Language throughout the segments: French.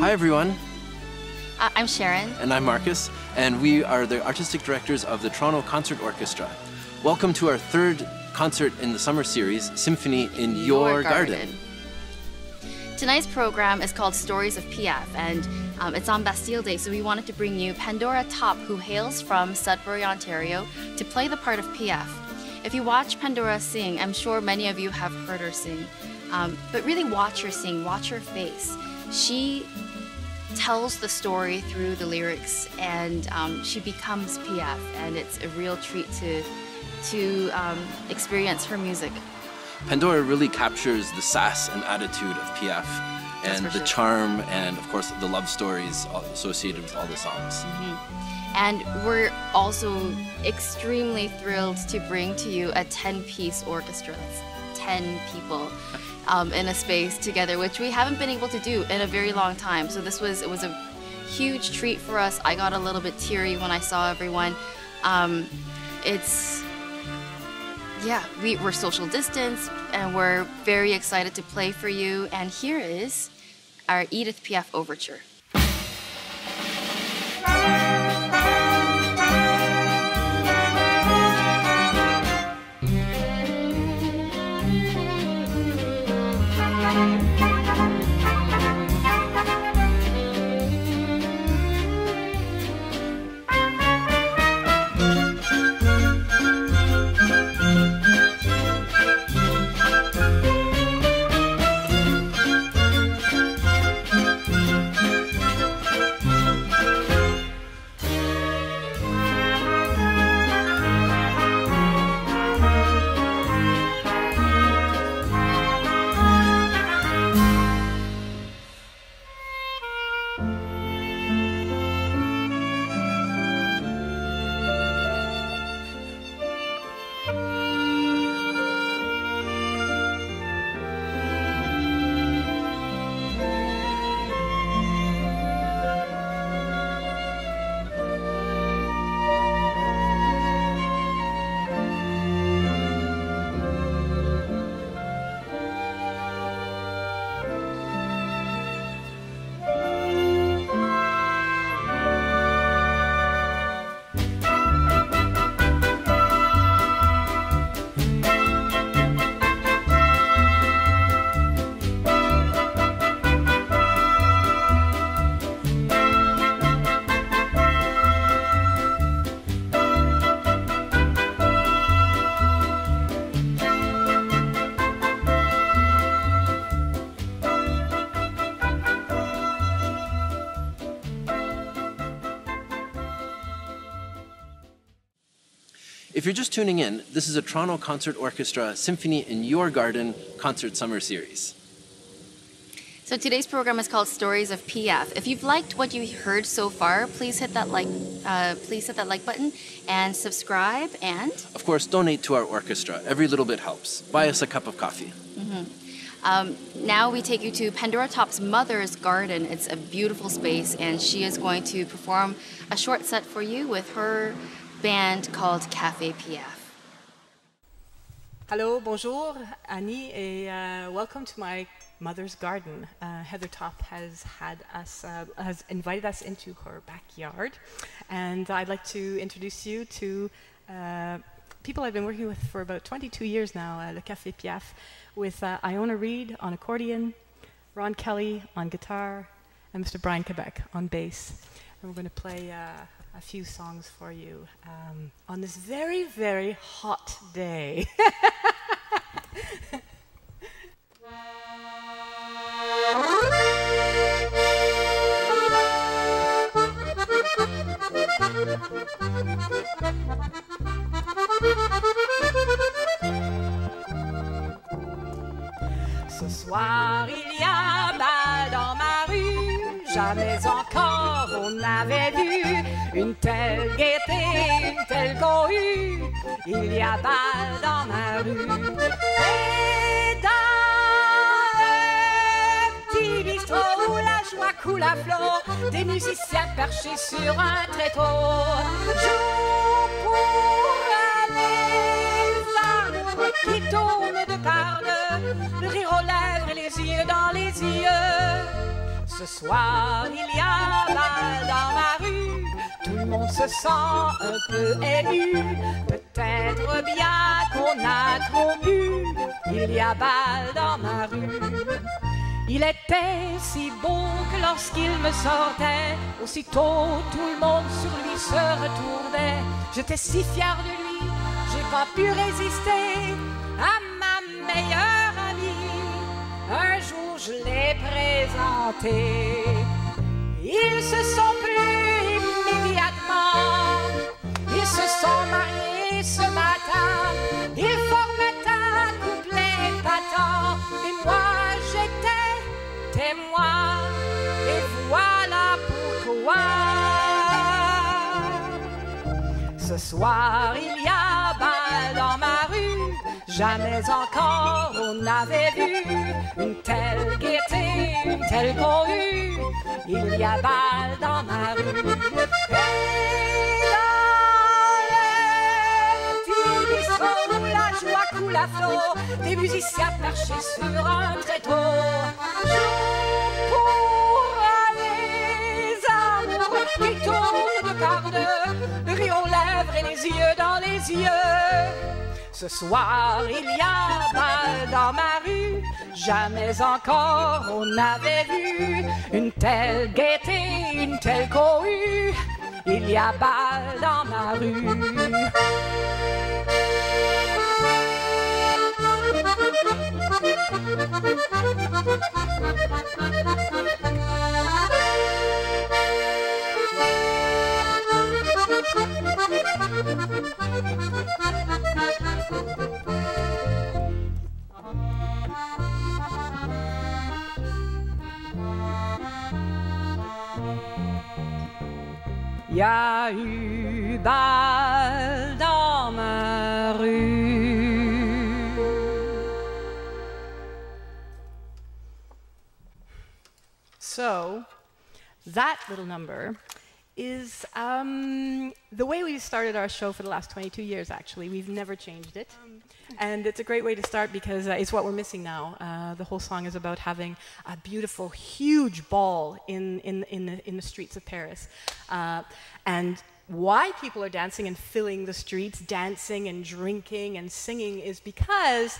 Hi everyone. I'm Sharon. And I'm Marcus, and we are the artistic directors of the Toronto Concert Orchestra. Welcome to our third concert in the summer series, Symphony in Your Garden. Tonight's program is called Stories of Piaf, and it's on Bastille Day, so we wanted to bring you Pandora Top, who hails from Sudbury, Ontario, to play the part of Piaf. If you watch Pandora sing, I'm sure many of you have heard her sing, but really watch her sing, watch her face. She tells the story through the lyrics, and she becomes Piaf, and it's a real treat to experience her music. Pandora really captures the sass and attitude of Piaf, and the charm, and of course the love stories associated with all the songs. And we're also extremely thrilled to bring to you a 10-piece orchestra. That's 10 people in a space together, which we haven't been able to do in a very long time. So it was a huge treat for us. I got a little bit teary when I saw everyone. We're social distance, and we're very excited to play for you. And here is our Edith Piaf Overture. If you're just tuning in, this is a Toronto Concert Orchestra Symphony in Your Garden concert summer series. So today's program is called Stories of Piaf. If you've liked what you heard so far, please hit that like button and subscribe, and of course donate to our orchestra. Every little bit helps. Buy us a cup of coffee. Now we take you to Pandora Top's mother's garden. It's a beautiful space, and she is going to perform a short set for you with her band called Café Piaf. Hello, bonjour, Annie, and welcome to my mother's garden. Heather Top has invited us into her backyard, and I'd like to introduce you to people I've been working with for about 22 years now, Le Café Piaf, with Iona Reid on accordion, Ron Kelly on guitar, and Mr. Brian Quebec on bass. And we're going to play a few songs for you on this very, very hot day. Ce soir, il y a bal dans ma rue. Jamais encore on n'avait vu une telle gaieté, une telle cohue. Il y a bal dans ma rue. Et dans un petit bistrot où la joie coule à flot, des musiciens perchés sur un tréteau jouent pour les amoureux qui tournent de par deux, le rire aux lèvres et les yeux dans les yeux. Ce soir, on se sent un peu ému, peut-être bien qu'on a trop bu. Il y a bal dans ma rue. Il était si beau que lorsqu'il me sortait, aussitôt tout le monde sur lui se retournait. J'étais si fière de lui, j'ai pas pu résister à ma meilleure amie. Un jour je l'ai présenté. Ils se sont pris immédiatement. Ils se sont mariés ce matin. Ils formaient un couplet épatant. Et moi j'étais témoin. Et voilà pourquoi. Ce soir il y a bal dans ma rue. Jamais encore on n'avait vu une telle gaieté, une telle cohue. Il y a bal dans ma rue. Et dans le petit bistrot où la joie coule à flot, des musiciens perchés sur un tréteau jouent pour les amours qui tournent de quart d'heure, le rire aux lèvres et les yeux dans les yeux. Ce soir il y a bal dans ma rue. Jamais encore on n'avait vu une telle gaieté, une telle cohue. Il y a bal dans ma rue. Il y a eu bal dans ma rue. So, that little number is the way we started our show for the last 22 years, actually. We've never changed it. And it's a great way to start because it's what we're missing now. The whole song is about having a beautiful, huge ball in the streets of Paris. And why people are dancing and filling the streets, dancing and drinking and singing is because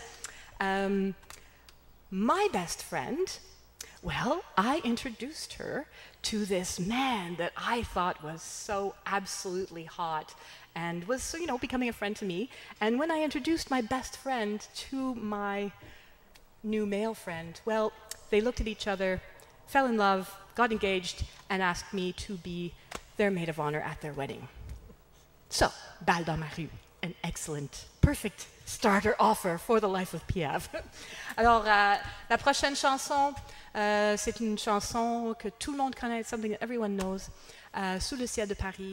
my best friend, well, I introduced her to this man that I thought was so absolutely hot and was, you know, becoming a friend to me. And when I introduced my best friend to my new male friend, well, they looked at each other, fell in love, got engaged, and asked me to be their maid of honor at their wedding. So, Bal dans ma rue, an excellent, perfect starter offer for the life of Piaf. Alors, la prochaine chanson, c'est une chanson que tout le monde connaît, something that everyone knows, Sous le ciel de Paris.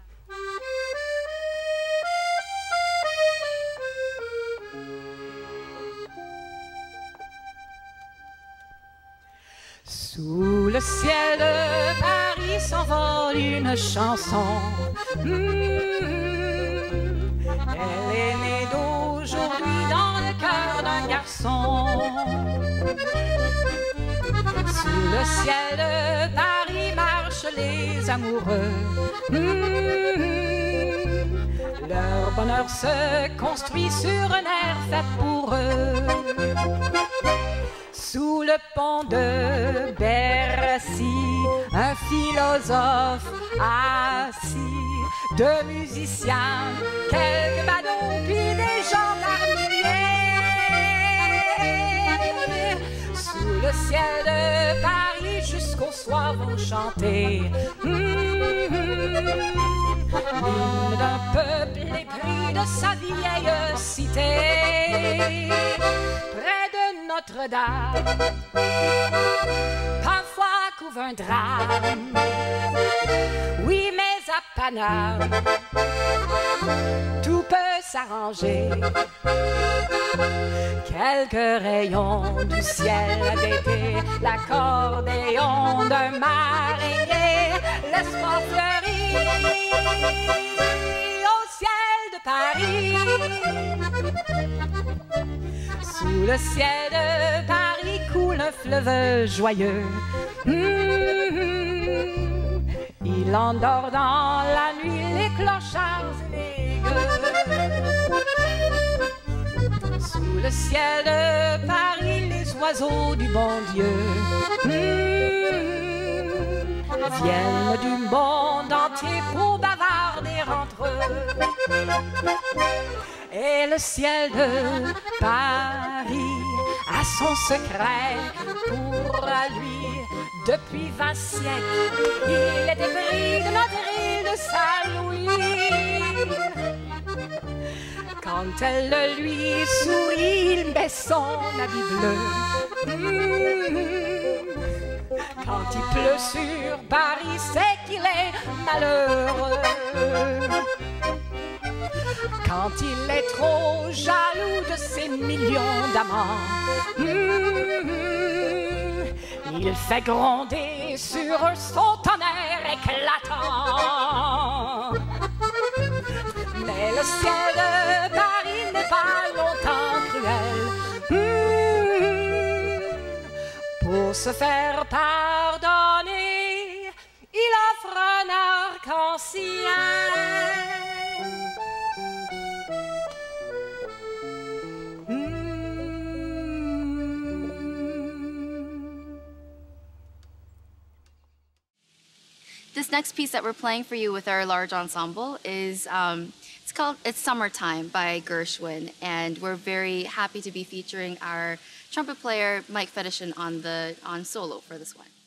Sous le ciel de Paris s'envole une chanson. Elle est née d'aujourd'hui dans le cœur d'un garçon. Sous le ciel de Paris marchent les amoureux. Leur bonheur se construit sur un air fait pour eux. Sous le pont de Bercy, un philosophe assis, deux musiciens, quelques badauds, puis des gendarmeries. Sous le ciel de Paris, jusqu'au soir vont chanter l'hymne d'un peuple épris de sa vieille cité. Près de Notre-Dame, parfois couvre un drame. Oui, mais à Paname, tout peut s'arranger. Quelques rayons du ciel d'été, l'accordéon d'un marinier, l'espoir fleurit au ciel de Paris. Sous le ciel de Paris coule un fleuve joyeux. Il il endort dans la nuit les clochards et les gueux. Sous le ciel de Paris, les oiseaux du bon Dieu viennent du monde entier pour bavarder entre eux. Et le ciel de Paris a son secret pour lui. Depuis 20 siècles, il est épris de notre île de Saint-Louis. Quand elle lui sourit, il met son habit bleu. Quand il pleut sur Paris, c'est qu'il est malheureux. Quand il est trop jaloux de ses millions d'amants, il fait gronder sur son tonnerre éclatant. Mais le ciel de Paris n'est pas longtemps cruel. Pour se faire pardonner, il offre un arc-en-ciel. This next piece that we're playing for you with our large ensemble is it's Summertime by Gershwin, and we're very happy to be featuring our trumpet player Mike Fetishin on solo for this one.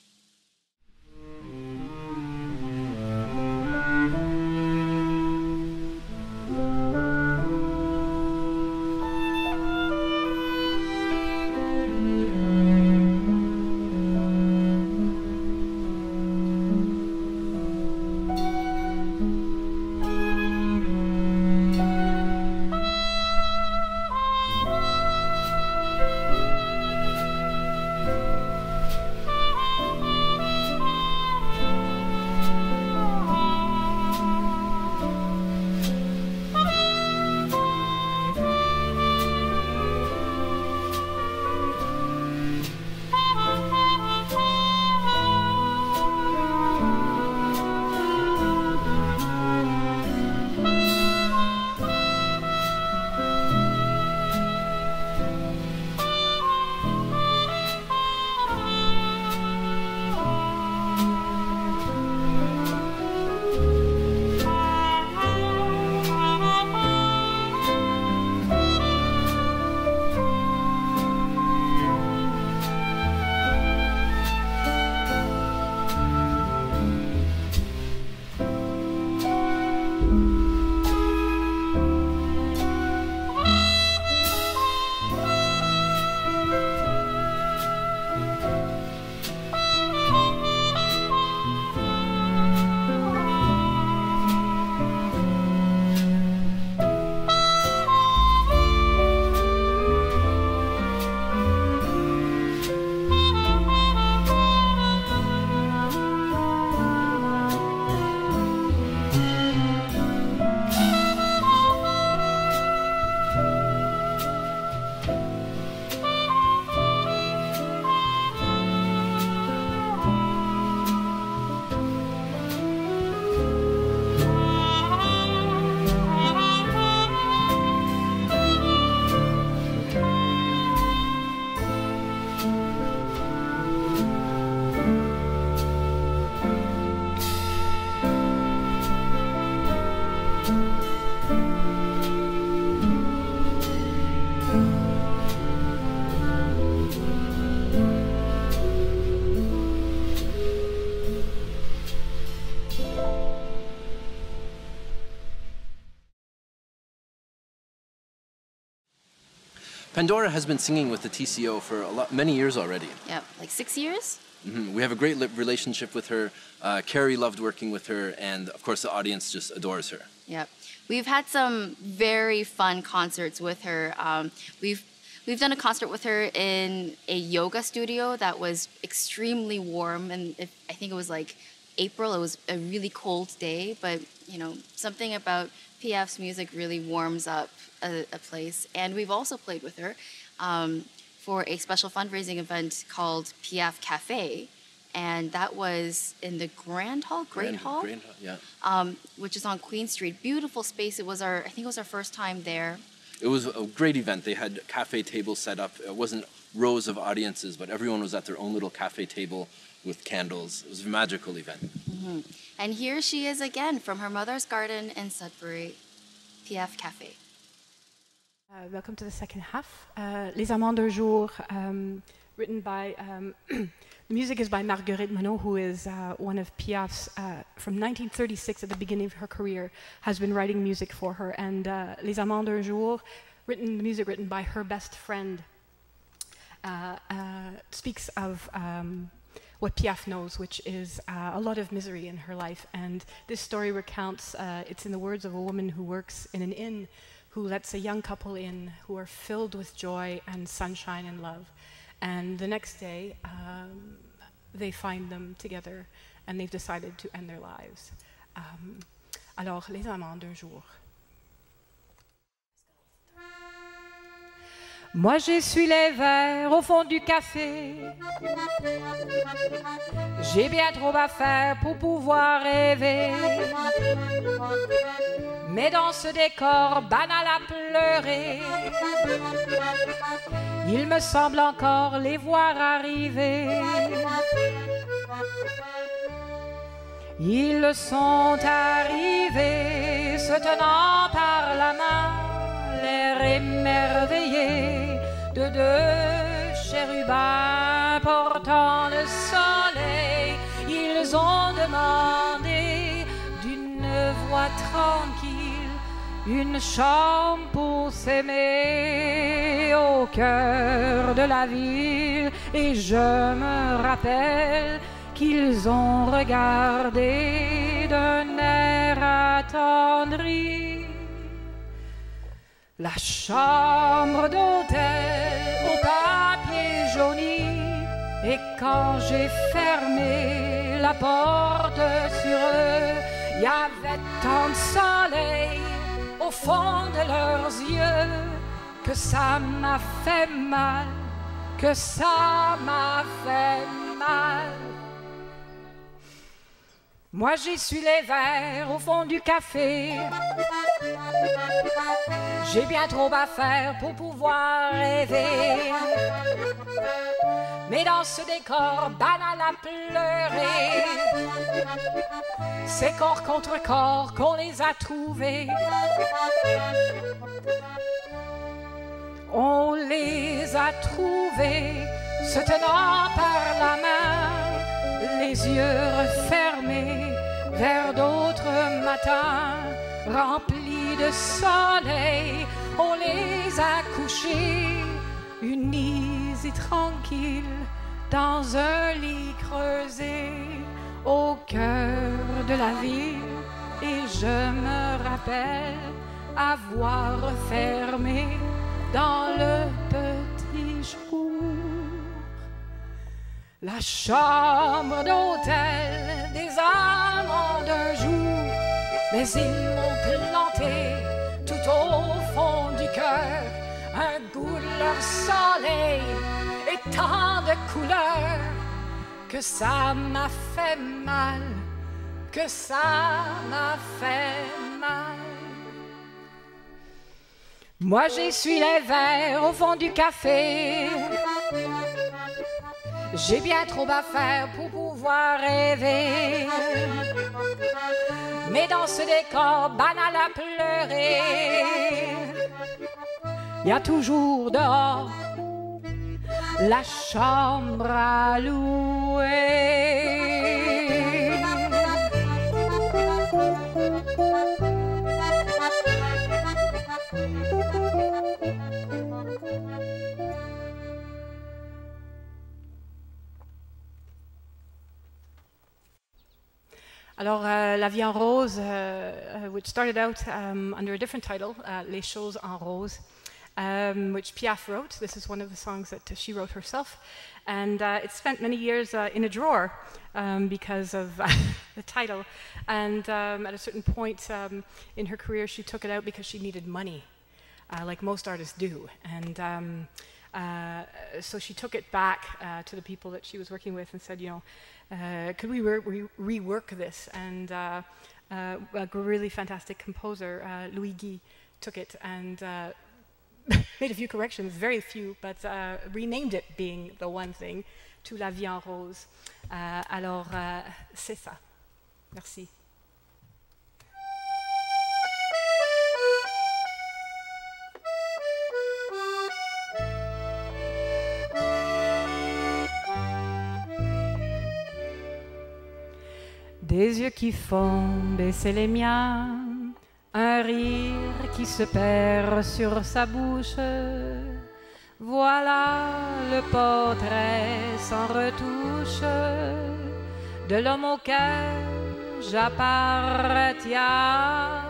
Pandora has been singing with the TCO for many years already. Yeah, like 6 years? Mm-hmm. We have a great relationship with her. Carrie loved working with her, and of course the audience just adores her. Yep. We've had some very fun concerts with her. We've done a concert with her in a yoga studio that was extremely warm, and I think it was like April. It was a really cold day, but you know, something about Piaf's music really warms up a place. And we've also played with her for a special fundraising event called Piaf Cafe, and that was in the Great Hall, yeah. Which is on Queen Street. Beautiful space. It was I think it was our first time there. It was a great event. They had cafe tables set up. It wasn't rows of audiences, but everyone was at their own little cafe table with candles. It was a magical event. Mm-hmm. And here she is again from her mother's garden in Sudbury, Piaf Cafe. Welcome to the second half. Les Amants d'un Jour, written by, the music is by Marguerite Monod, who is one of Piaf's, from 1936 at the beginning of her career, has been writing music for her. And Les Amants d'un Jour, the music written by her best friend, speaks of what Piaf knows, which is a lot of misery in her life. And this story recounts, it's in the words of a woman who works in an inn, who lets a young couple in who are filled with joy and sunshine and love. And the next day, they find them together and they've decided to end their lives. Alors, Les Amants d'un Jour. Moi j'essuie les verres au fond du café. J'ai bien trop à faire pour pouvoir rêver. Mais dans ce décor banal à pleurer, il me semble encore les voir arriver. Ils sont arrivés, se tenant par la main, l'air émerveillé de deux chérubins portant le soleil. Ils ont demandé d'une voix tranquille une chambre pour s'aimer au cœur de la ville. Et je me rappelle qu'ils ont regardé d'un air attendri la chambre d'hôtel au papier jauni. Et quand j'ai fermé la porte sur eux, il y avait tant de soleil au fond de leurs yeux que ça m'a fait mal, que ça m'a fait mal. Moi j'essuie les verres au fond du café. J'ai bien trop à faire pour pouvoir rêver. Mais dans ce décor banal à pleurer, c'est corps contre corps qu'on les a trouvés. On les a trouvés se tenant par la main, les yeux refermés vers d'autres matins remplis de soleil. On les a couchés unis et tranquilles dans un lit creusé au cœur de la ville. Et je me rappelle avoir fermé dans le petit jour la chambre d'hôtel des amants d'un jour. Mais ils m'ont planté tout au fond du cœur un goût de leur soleil et tant de couleurs que ça m'a fait mal, que ça m'a fait mal. Moi j'essuie les verres au fond du café. J'ai bien trop à faire pour pouvoir rêver. Mais dans ce décor banal à pleurer, il y a toujours dehors la chambre à louer. Alors, La Vie en Rose, which started out under a different title, Les Choses en Rose, which Piaf wrote. This is one of the songs that she wrote herself. And it spent many years in a drawer because of the title. And at a certain point in her career, she took it out because she needed money, like most artists do. And So she took it back to the people that she was working with and said, could we rework this? And a really fantastic composer, Louis Guy, took it and made a few corrections, very few, but renamed it, being the one thing, to La Vie en Rose. Alors, c'est ça. Merci. Des yeux qui font baisser les miens, un rire qui se perd sur sa bouche. Voilà le portrait sans retouche de l'homme auquel j'appartiens.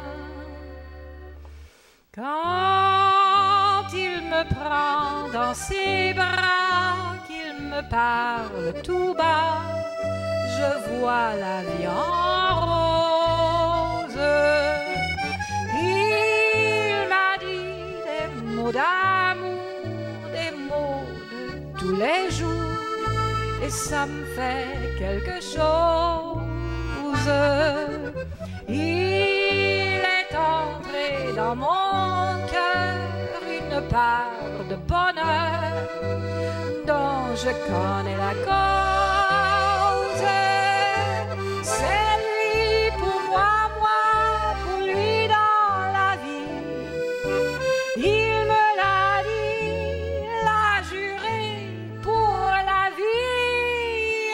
Quand il me prend dans ses bras, qu'il me parle tout bas, je vois la vie en rose. Il m'a dit des mots d'amour, des mots de tous les jours, et ça me fait quelque chose. Il est entré dans mon cœur une part de bonheur dont je connais la cause. C'est lui pour moi, moi pour lui dans la vie. Il me l'a dit, l'a juré pour la vie.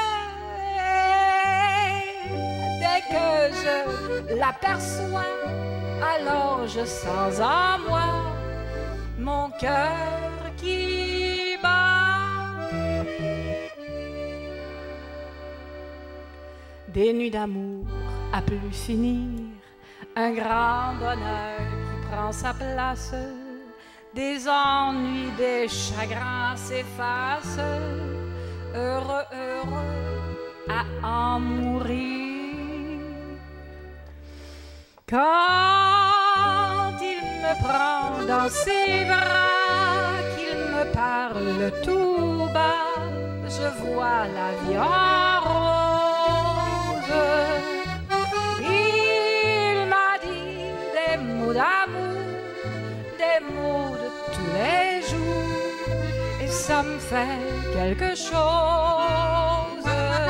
Dès que je l'aperçois, alors je sens en moi mon cœur qui bat. Des nuits d'amour à plus finir, un grand bonheur qui prend sa place, des ennuis, des chagrins s'effacent, heureux, heureux à en mourir. Quand il me prend dans ses bras, qu'il me parle tout bas, je vois la vie en rose. Il m'a dit des mots d'amour, des mots de tous les jours, et ça me fait quelque chose.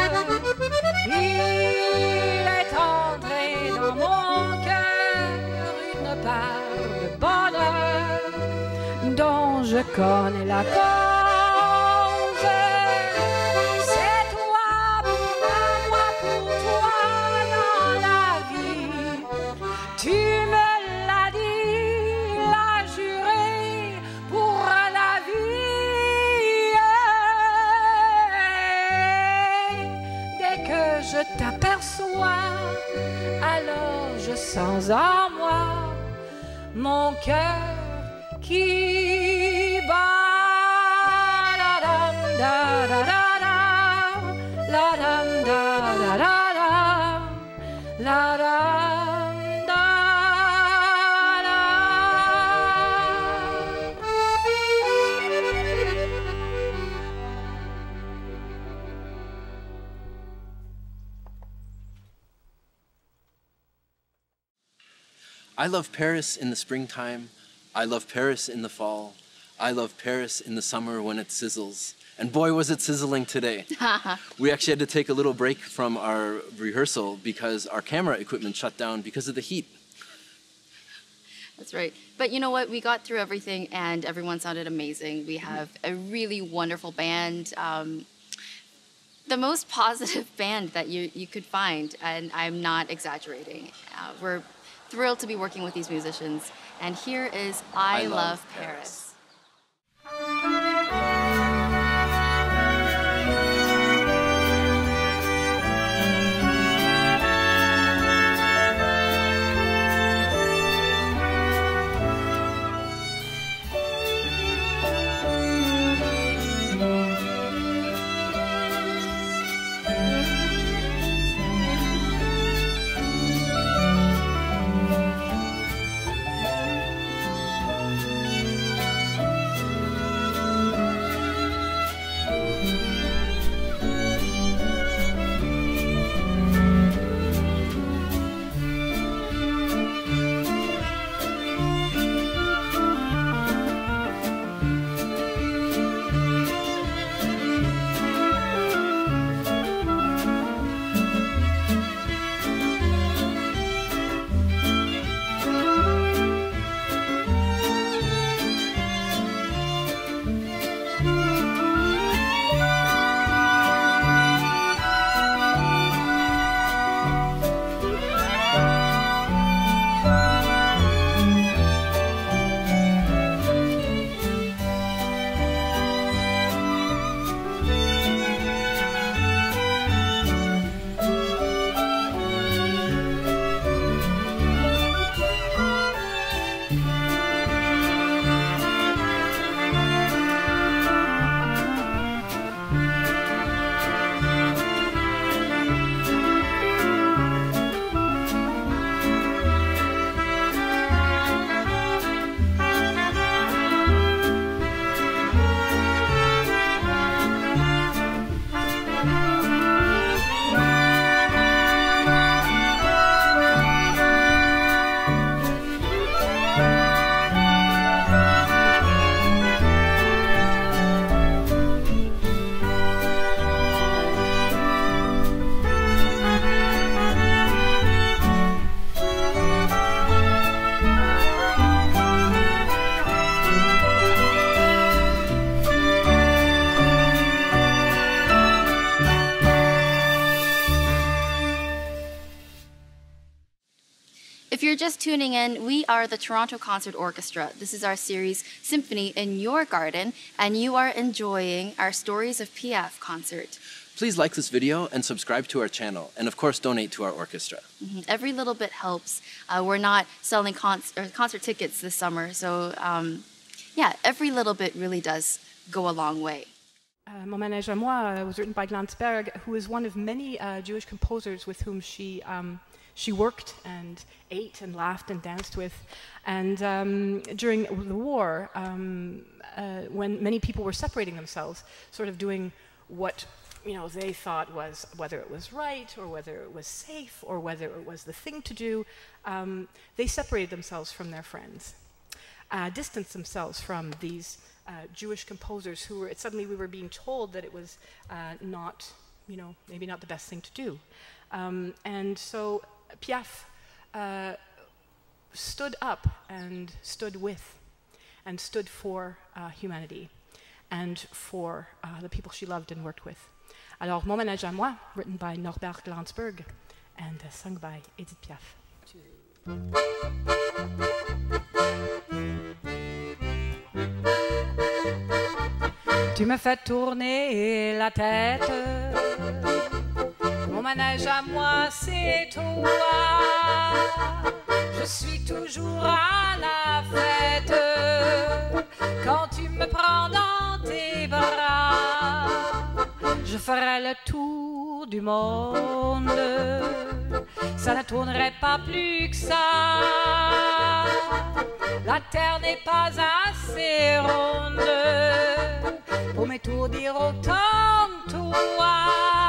Il est entré dans mon cœur une part de bonheur dont je connais la cause. C'est toi pour moi pour toi dans la vie. Tu me l'as dit, l'as juré pour la vie. Dès que je t'aperçois, alors je sens en moi mon cœur qui bat. La dam da da da da, la dam da da da da, la dam da da. I love Paris in the springtime. I love Paris in the fall. I love Paris in the summer when it sizzles. And boy, was it sizzling today. We actually had to take a little break from our rehearsal because our camera equipment shut down because of the heat. That's right. But you know what? We got through everything and everyone sounded amazing. We have a really wonderful band. The most positive band that you could find, and I'm not exaggerating. We're thrilled to be working with these musicians. And here is I Love Paris. you're just tuning in, we are the Toronto Concert Orchestra. This is our series, Symphony in Your Garden, and you are enjoying our Stories of Piaf concert. Please like this video and subscribe to our channel, and of course donate to our orchestra. Every little bit helps. We're not selling concert tickets this summer, so yeah, every little bit really does go a long way. Mon manège à moi was written by Glanzberg, who is one of many Jewish composers with whom she worked and ate and laughed and danced with. And during the war, when many people were separating themselves, sort of doing what they thought was, whether it was right or whether it was safe or whether it was the thing to do, they separated themselves from their friends, distanced themselves from these Jewish composers who were, suddenly we were being told that it was not, maybe not the best thing to do. And so Piaf stood up and stood with and stood for humanity and for the people she loved and worked with. Alors, Mon manège à moi, written by Norbert Glanzberg and sung by Edith Piaf. Tu me fais tourner la tête, mon manège à moi c'est toi. Je suis toujours à la fête quand tu me prends dans tes bras. Je ferai le tour du monde, ça ne tournerait pas plus que ça. La terre n'est pas assez ronde pour m'étourdir autant que toi.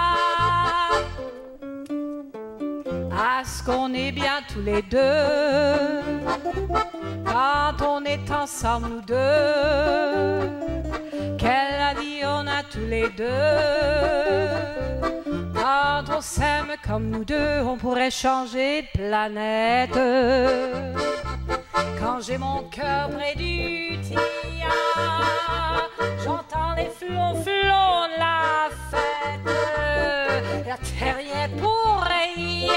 Est-ce qu'on est bien tous les deux quand on est ensemble nous deux? Quelle vie on a tous les deux. Quand on s'aime comme nous deux, on pourrait changer de planète. Quand j'ai mon cœur près du tien, j'entends les flons de la fête. La terre y est pour rien.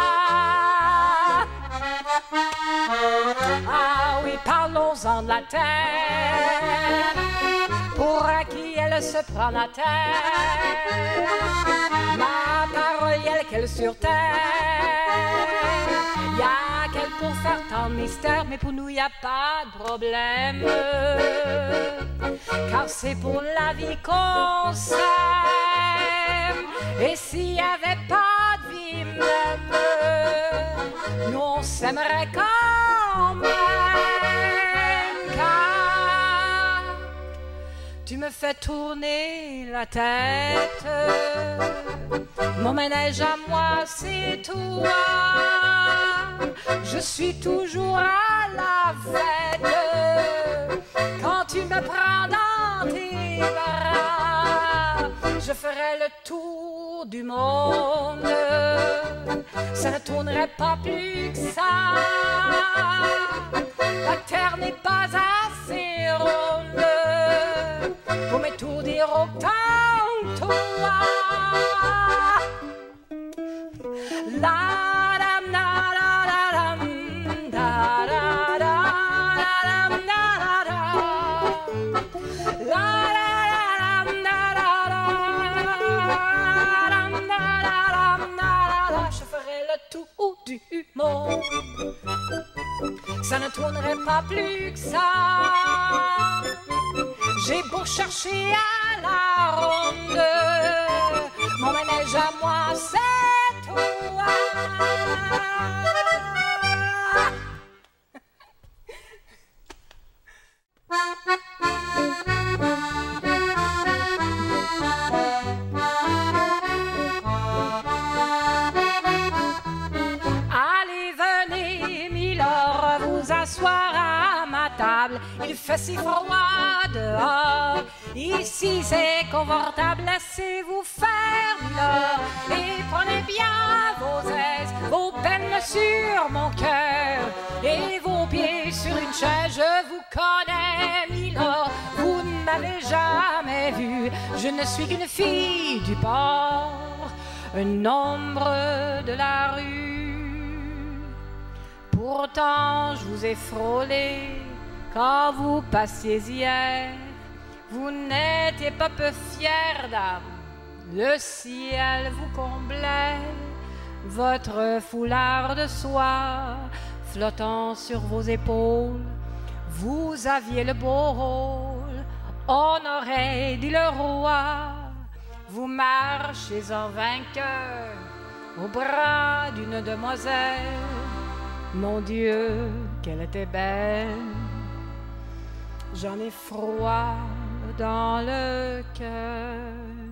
Ah oui, parlons-en de la terre. Pour qui elle se prend la terre. Ma parole, y'a qu'elle sur terre. Y'a qu'elle pour faire tant de mystères, mais pour nous y'a pas de problème. Car c'est pour la vie qu'on s'aime. Et s'il y avait pas de vie même, nous on s'aimerait quand même. Tu me fais tourner la tête, mon manège à moi c'est toi. Je suis toujours à la fête quand tu me prends dans tes bras. Je ferai le tour du monde, ça ne tournerait pas plus que ça. La terre n'est pas assez ronde pour m'étourdir autant que toi. La dam da da dam da da da dam da da. La da dam da da. Je ferai le tour du monde, ça ne tournerait pas plus que ça. J'ai beau chercher à la ronde, mon manège à moi c'est toi. Allez, venez, Milord, vous asseoir à ma table. Il fait si froid dehors, ici c'est confortable. Laissez-vous faire, Milord, et prenez bien vos aises, vos peines sur mon cœur et vos pieds sur une chaise. Je vous connais, Milord, vous ne m'avez jamais vu. Je ne suis qu'une fille du port, un ombre de la rue. Pourtant, je vous ai frôlé quand vous passiez hier. Vous n'étiez pas peu fière d'âme, le ciel vous comblait. Votre foulard de soie flottant sur vos épaules, vous aviez le beau rôle, on aurait dit le roi. Vous marchez en vainqueur au bras d'une demoiselle. Mon Dieu, qu'elle était belle. J'en ai froid dans le cœur.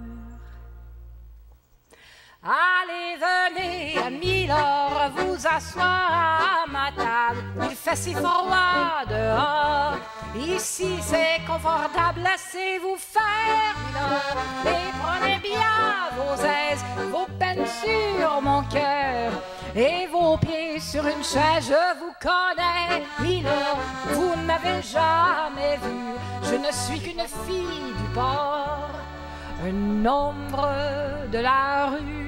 Allez, venez, Milord, vous asseoir à ma table. Il fait si froid dehors. Ici, c'est confortable. Laissez-vous faire, Milord, et prenez bien vos aises, vos peines sur mon cœur et vos pieds sur une chaise. Je vous connais, Milord, vous ne m'avez jamais vu. Je ne suis qu'une fille du port, un ombre de la rue.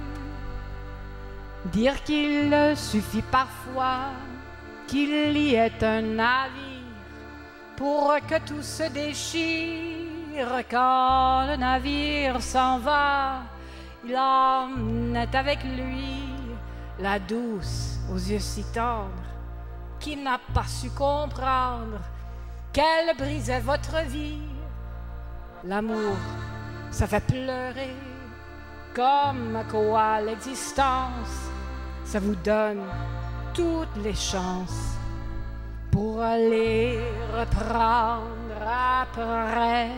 Dire qu'il suffit parfois qu'il y ait un navire pour que tout se déchire. Quand le navire s'en va, il emmenait avec lui la douce aux yeux si tendres qui n'a pas su comprendre qu'elle brisait votre vie. L'amour, ça fait pleurer comme quoi l'existence, ça vous donne toutes les chances pour aller reprendre après.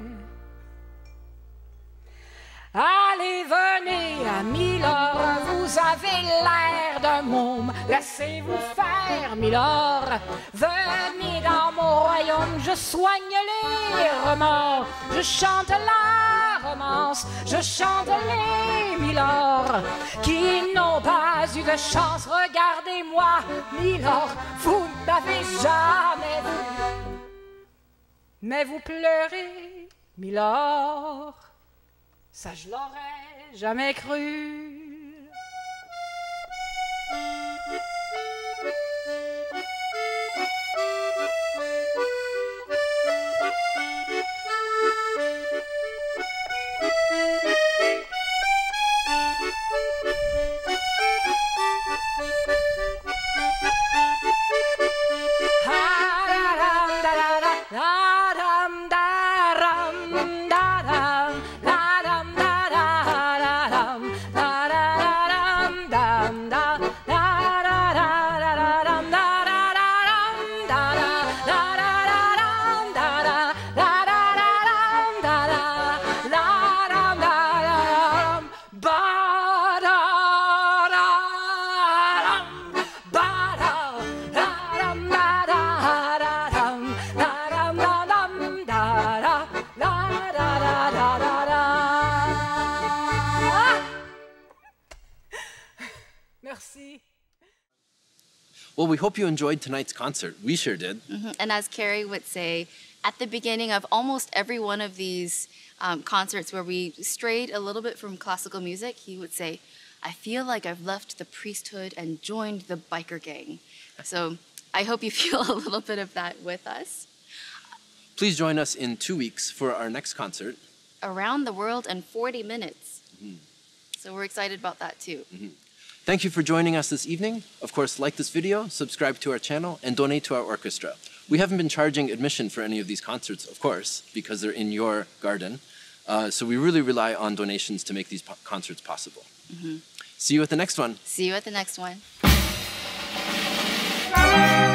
Allez, venez, Milord, vous avez l'air d'un môme. Laissez-vous faire, Milord. Venez dans mon royaume, je soigne les remords. Je chante la romance, je chante les Milord qui n'ont pas eu de chance. Regardez-moi, Milord, vous ne m'avez jamais vu. Mais vous pleurez, Milord. Ça, je l'aurais jamais cru. Merci. Well, we hope you enjoyed tonight's concert. We sure did. And as Carrie would say, at the beginning of almost every one of these concerts where we strayed a little bit from classical music, he would say, I feel like I've left the priesthood and joined the biker gang. So I hope you feel a little bit of that with us. Please join us in 2 weeks for our next concert. Around the World in 40 Minutes. So we're excited about that too. Thank you for joining us this evening. Of course, like this video, subscribe to our channel, and donate to our orchestra. We haven't been charging admission for any of these concerts, of course, because they're in your garden. So we really rely on donations to make these concerts possible. See you at the next one. See you at the next one.